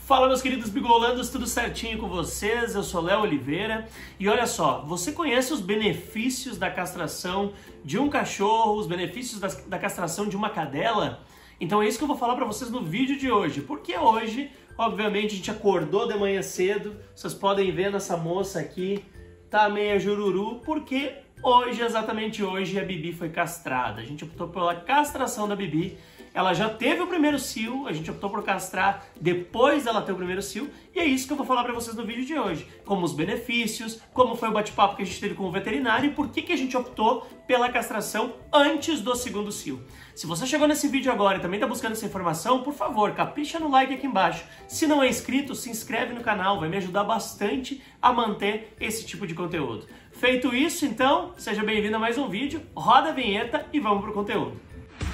Fala, meus queridos bigolandos, tudo certinho com vocês? Eu sou Léo Oliveira e olha só, você conhece os benefícios da castração de um cachorro, os benefícios da castração de uma cadela? Então é isso que eu vou falar para vocês no vídeo de hoje, porque hoje, obviamente, a gente acordou de manhã cedo, vocês podem ver nessa moça aqui, tá meia jururu, porque hoje, exatamente hoje, a Bibi foi castrada. A gente optou pela castração da Bibi. Ela já teve o primeiro cio, a gente optou por castrar depois dela ter o primeiro cio, e é isso que eu vou falar para vocês no vídeo de hoje. Como os benefícios, como foi o bate-papo que a gente teve com o veterinário e por que a gente optou pela castração antes do segundo cio. Se você chegou nesse vídeo agora e também está buscando essa informação, por favor, capricha no like aqui embaixo. Se não é inscrito, se inscreve no canal, vai me ajudar bastante a manter esse tipo de conteúdo. Feito isso, então, seja bem-vindo a mais um vídeo, roda a vinheta e vamos pro conteúdo.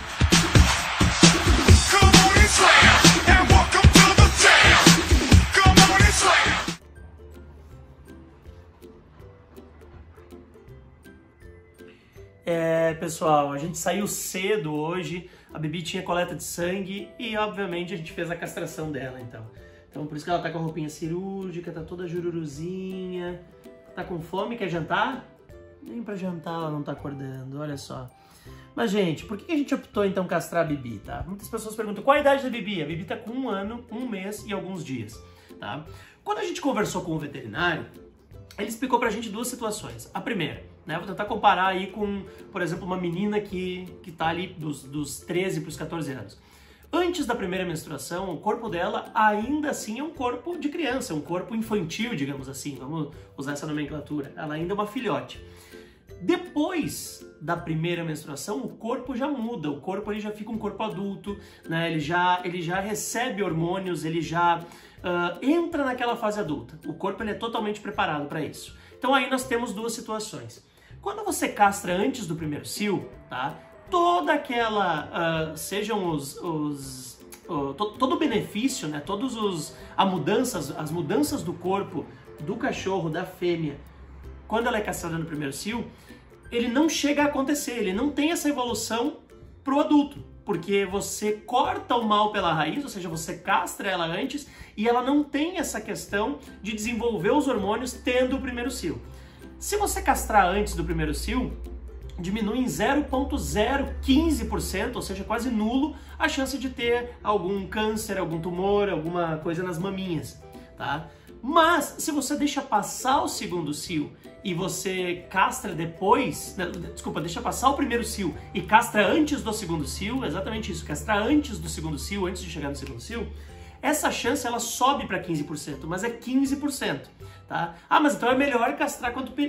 Pessoal, a gente saiu cedo hoje, a Bibi tinha coleta de sangue e, obviamente, a gente fez a castração dela, então por isso que ela tá com a roupinha cirúrgica, tá toda jururuzinha, tá com fome, quer jantar? Nem pra jantar ela não tá acordando, olha só. Mas, gente, por que a gente optou, então, castrar a Bibi, tá? Muitas pessoas perguntam, qual a idade da Bibi? A Bibi tá com 1 ano, 1 mês e alguns dias, tá? Quando a gente conversou com o veterinário, ele explicou pra gente duas situações. A primeira, né, vou tentar comparar aí com, por exemplo, uma menina que tá ali dos 13 pros 14 anos. Antes da primeira menstruação, o corpo dela ainda assim é um corpo de criança, é um corpo infantil, digamos assim, vamos usar essa nomenclatura. Ela ainda é uma filhote. Depois da primeira menstruação, o corpo já muda, o corpo ele já fica um corpo adulto, né? Ele já recebe hormônios, ele já entra naquela fase adulta. O corpo ele é totalmente preparado para isso. Então aí nós temos duas situações. Quando você castra antes do primeiro cio, tá? Toda aquela, todo o benefício, né? As mudanças do corpo do cachorro, da fêmea, quando ela é castrada no primeiro cio, ele não chega a acontecer, ele não tem essa evolução pro adulto, porque você corta o mal pela raiz, ou seja, você castra ela antes e ela não tem essa questão de desenvolver os hormônios tendo o primeiro cio. Se você castrar antes do primeiro cio, diminui em 0,015%, ou seja, quase nulo, a chance de ter algum câncer, algum tumor, alguma coisa nas maminhas, tá? Mas, se você deixa passar o segundo cio e você castra depois, deixa passar o primeiro cio e castra antes do segundo cio, exatamente isso, castrar antes do segundo cio, antes de chegar no segundo cio, essa chance ela sobe para 15%, mas é 15%, tá? Ah, mas então é melhor castrar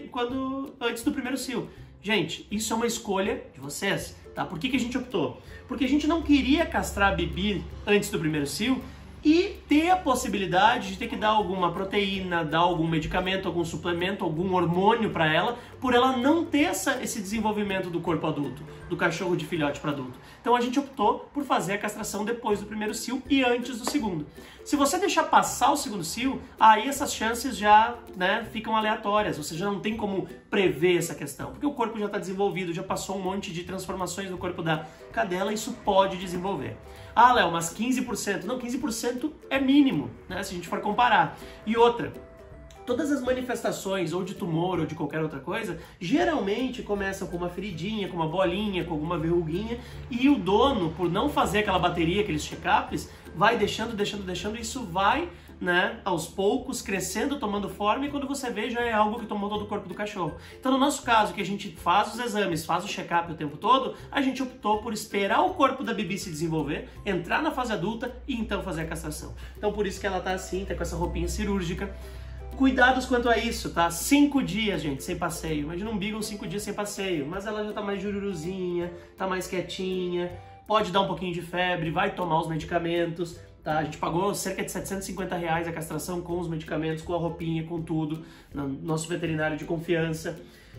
antes do primeiro cio. Gente, isso é uma escolha de vocês, tá? Por que a gente optou? Porque a gente não queria castrar a Bibi antes do primeiro cio e ter a possibilidade de ter que dar alguma proteína, dar algum medicamento, algum suplemento, algum hormônio para ela, por ela não ter esse desenvolvimento do corpo adulto, do cachorro de filhote para adulto. Então a gente optou por fazer a castração depois do primeiro cio e antes do segundo. Se você deixar passar o segundo cio, aí essas chances já, né, ficam aleatórias, ou seja, não tem como prever essa questão, porque o corpo já está desenvolvido, já passou um monte de transformações no corpo da cadela, isso pode desenvolver. Ah, Léo, mas 15%? Não, 15% é mínimo, né, se a gente for comparar. E outra, todas as manifestações, ou de tumor, ou de qualquer outra coisa, geralmente começam com uma feridinha, com uma bolinha, com alguma verruguinha, e o dono, por não fazer aquela bateria, aqueles check-ups, vai deixando, e isso vai, né, aos poucos, crescendo, tomando forma, e quando você vê, já é algo que tomou todo o corpo do cachorro. Então, no nosso caso, que a gente faz os exames, faz o check-up o tempo todo, a gente optou por esperar o corpo da Bibi se desenvolver, entrar na fase adulta e então fazer a castração. Então, por isso que ela tá assim, tá com essa roupinha cirúrgica. Cuidados quanto a isso, tá? 5 dias, gente, sem passeio. Imagina um Beagle 5 dias sem passeio, mas ela já tá mais jururuzinha, tá mais quietinha, pode dar um pouquinho de febre, vai tomar os medicamentos, tá? A gente pagou cerca de R$750 a castração com os medicamentos, com a roupinha, com tudo, no nosso veterinário de confiança.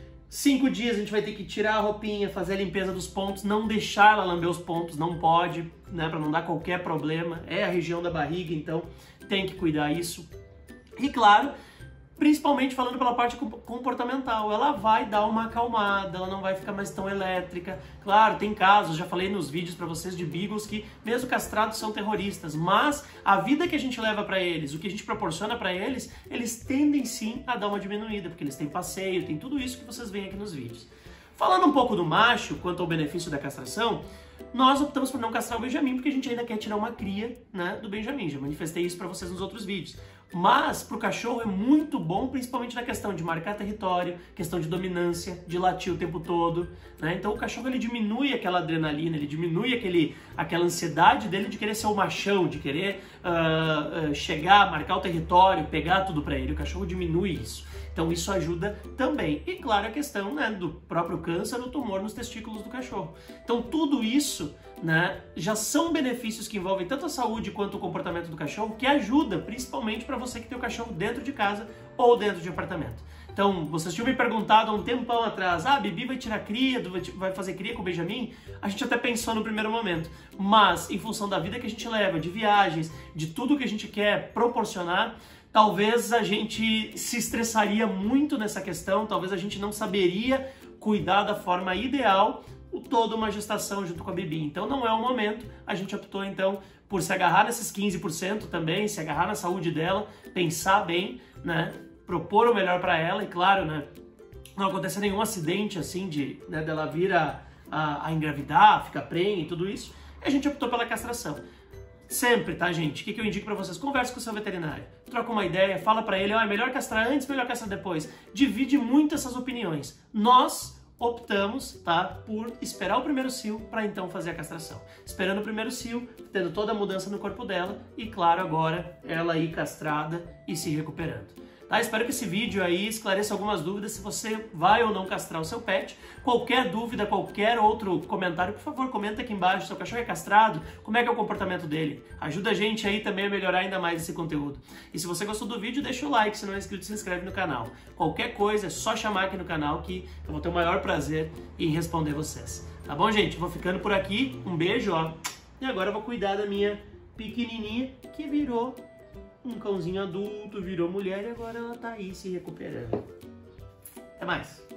5 dias a gente vai ter que tirar a roupinha, fazer a limpeza dos pontos, não deixar ela lamber os pontos, não pode, né? Pra não dar qualquer problema. É a região da barriga, então tem que cuidar isso. E claro, Principalmente falando pela parte comportamental, ela vai dar uma acalmada, ela não vai ficar mais tão elétrica. Claro, tem casos, já falei nos vídeos pra vocês de beagles que mesmo castrados são terroristas, mas a vida que a gente leva pra eles, o que a gente proporciona pra eles, eles tendem sim a dar uma diminuída, porque eles têm passeio, tem tudo isso que vocês veem aqui nos vídeos. Falando um pouco do macho, quanto ao benefício da castração, nós optamos por não castrar o Benjamin porque a gente ainda quer tirar uma cria, né, do Benjamin. Já manifestei isso para vocês nos outros vídeos. Mas para o cachorro é muito bom, principalmente na questão de marcar território, questão de dominância, de latir o tempo todo, né? Então o cachorro ele diminui aquela adrenalina, ele diminui aquela ansiedade dele de querer ser o machão, de querer chegar, marcar o território, pegar tudo para ele. O cachorro diminui isso. Então isso ajuda também. E claro, a questão, né, do próprio câncer ou tumor nos testículos do cachorro. Então tudo isso, né, já são benefícios que envolvem tanto a saúde quanto o comportamento do cachorro, que ajuda principalmente para você que tem o cachorro dentro de casa ou dentro de apartamento. Então, vocês tinham me perguntado há um tempão atrás, a Bibi vai tirar cria, vai fazer cria com o Benjamin? A gente até pensou no primeiro momento, mas em função da vida que a gente leva, de viagens, de tudo que a gente quer proporcionar, talvez a gente se estressaria muito nessa questão, talvez a gente não saberia cuidar da forma ideal toda uma gestação junto com a Bibi. Então não é o momento, a gente optou então por se agarrar nesses 15% também, se agarrar na saúde dela, pensar bem, né, propor o melhor para ela e claro, né, não acontecer nenhum acidente assim né, dela vir a engravidar, ficar prenha e tudo isso, e a gente optou pela castração. Sempre, tá, gente? O que eu indico pra vocês? Converse com o seu veterinário. Troca uma ideia, fala pra ele, ó, é melhor castrar antes, melhor castrar depois. Divide muito essas opiniões. Nós optamos, tá, por esperar o primeiro cio para então fazer a castração. Esperando o primeiro cio, tendo toda a mudança no corpo dela e, claro, agora ela aí castrada e se recuperando. Tá? Espero que esse vídeo aí esclareça algumas dúvidas se você vai ou não castrar o seu pet. Qualquer dúvida, qualquer outro comentário, por favor, comenta aqui embaixo. Seu cachorro é castrado? Como é que é o comportamento dele? Ajuda a gente aí também a melhorar ainda mais esse conteúdo. E se você gostou do vídeo, deixa o like. Se não é inscrito, se inscreve no canal. Qualquer coisa, é só chamar aqui no canal que eu vou ter o maior prazer em responder vocês. Tá bom, gente? Vou ficando por aqui. Um beijo, ó. E agora eu vou cuidar da minha pequenininha que virou um cãozinho adulto, virou mulher e agora ela tá aí se recuperando. Até mais!